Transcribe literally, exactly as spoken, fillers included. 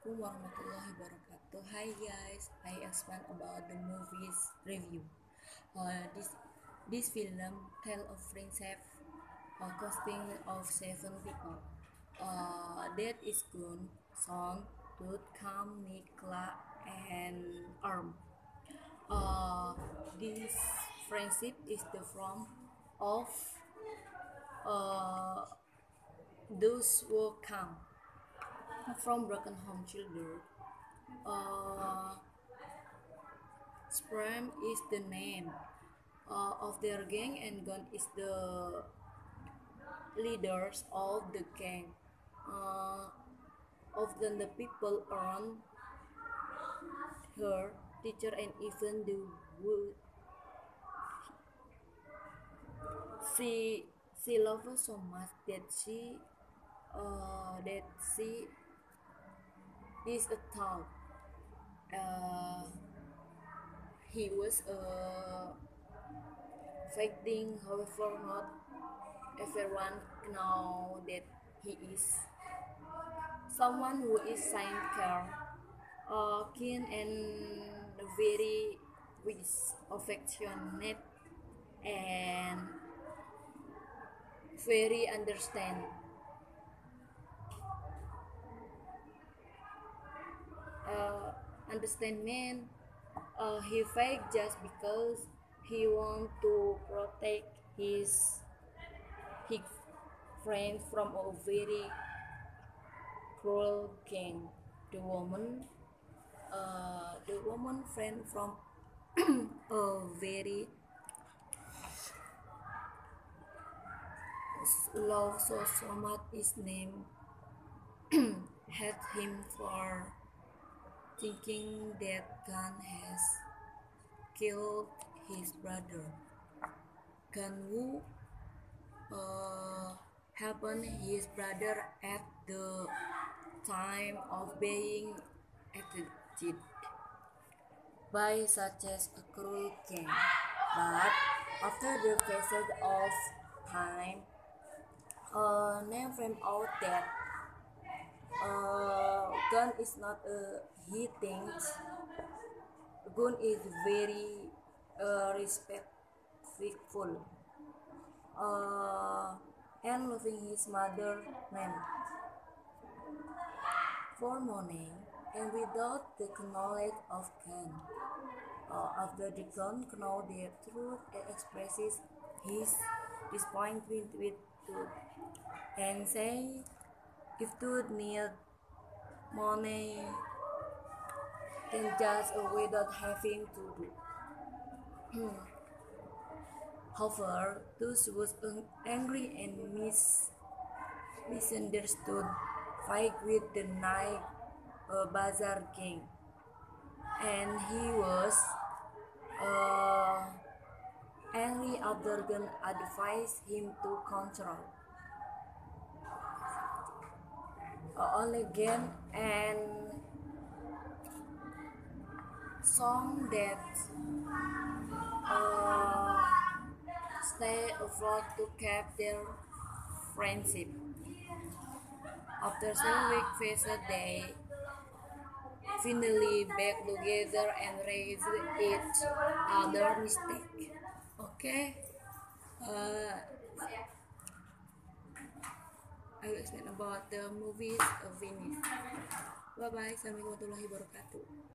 Assalamualaikum warahmatullahi wabarakatuh. Hi guys, I explain about the movies review. Uh, this this film tell of friendship uh, consisting of seven people. Uh, that is Gun, Song, Tut, Kam, Nikla, and Arm. Uh, this friendship is the form of uh, those who come from broken home children. Uh, Spram is the name uh, of their gang, and Gun is the leaders of the gang. Uh, Often the people around her, teacher, and even the wood. She she loves her so much that she uh, that she is a thought. Uh, he was uh, fighting, however, not everyone know that he is someone who is sincere, uh, keen, and very wise, affectionate, and very understand. Uh, Understand man. Uh, he fight just because he want to protect his his friend from a very cruel king. The woman, uh, the woman friend from a very love so so much his name had him for thinking that Gun has killed his brother. Gun uh, helped his brother at the time of being executed by such as a cruel king. But after the passage of time, uh, Name found out that uh, Gun is not a he thinks. Gun is very uh, respectful uh, and loving his mother name for morning and without the knowledge of Gun. Uh, after the Gun know the truth and expresses his disappointment with Tooth and say if Tooth need money then just uh, without having to do. However, Tooth was angry and mis- misunderstood fight with the night uh, Bazaar King, and he was uh, angry after Gun advised him to control uh, only game and song that uh, stay afloat to keep their friendship. After several weeks, faced they finally back together and raise each other mistake. Okay, uh, I will explain about the movies of Venice. Bye bye. Assalamualaikum warahmatullahi wabarakatuh.